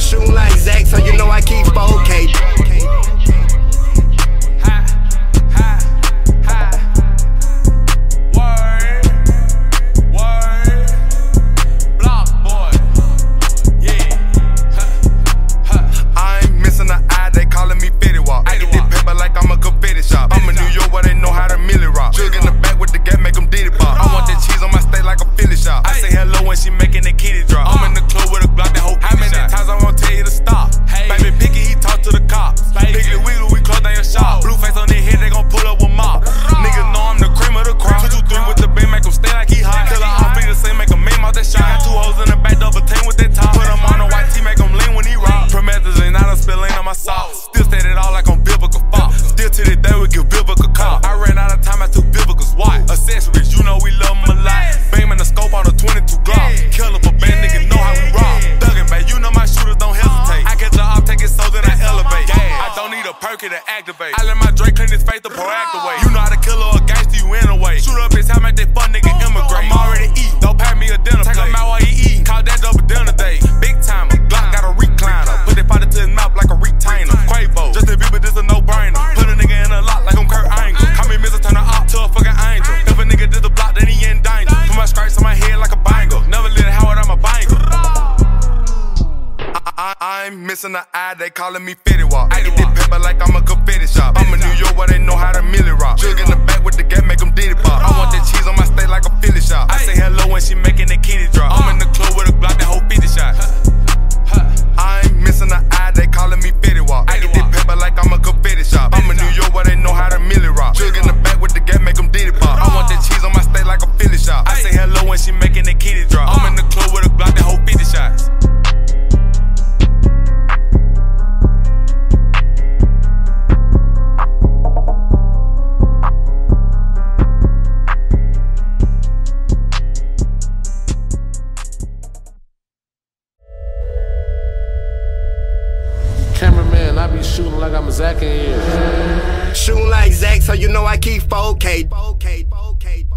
Shooting like Zach, so you know I keep 4K. BlocBoy, yeah. I ain't missing an eye, they calling me Fetty Wap. I get this paper like I'm a confetti shop. I'm in New York where they know how to milli rock. Chug in the back with the gat, make them diddy pop. I want that cheese on my steak like a Philly shop. I say hello when she making the kitty drop. I'm in the club with a Glock, that whole how many times I won't tell you to stop? Baby picky, he talk to the cops. Wiggly, wiggly, we close down your shop. Blueface on their head, they gon' pull up with mops. Niggas know I'm the cream of the crop. 2, 2, 3 with the beam, make them stay like he hot. Till I off the same, make a meme out that shot. Got 2 hoes in the back, double team with that top. Put him on a white tee, make him lean when he rock. Promethazine, I done spill on my socks. Still stayed it all like on biblical fuck. Still to this day, we give biblical call. I ran out of time, I took biblical's watch. Accessories, you know we love them a lot. Beam in the scope on a 22 Glock. Kill up a band, nigga know how we rock. Thuggin', babe, you know my shooters don't hesitate. I catch the op, take it so that I elevate. I don't need a perky to activate. I let my Drake clean his face the proactive way. You know how to kill or a gangster, you in a way. Shoot up his house, make that fun nigga immigrate. I'm already eating, don't pay me a dinner plate. Take him out while he eating, call that double dinner day. Big timer, Glock got a recliner. Put that powder to his mouth like a retainer. Quavo, Justin Bieber, this a no-brainer. Put a nigga in a lock like I'm Kurt Angle. Call me Mr. Turn her op to a fucking angel. If a nigga did the block, then he in danger. Put my stripes on my head like a bangle. Never let Howard, I'm a banger. I ain't missing an eye, they calling me Fetty Wap. I get this paper like I'm a confetti shop. I'm in New York where they know how to milli rock. Chug in the back with the gat, make them diddy pop. I want that cheese on my steak like a Philly shop. I say hello when she making that kitty drop. I'm in the club with a Glock, that whole 50 shot. I ain't missing an eye, they calling me Fetty Wap. I get this paper like I'm a confetti shop. I'm in New York where they know how to milli rock. Chug in the back with the gat, make them diddy pop. I want that cheese on my steak like a Philly shop. I say hello when she making that kitty drop. I'm in the club with a Glock, that whole 50 shots. Cameraman, I be shooting like I'm Zach in here. Shooting like Zach, so you know I keep 4K.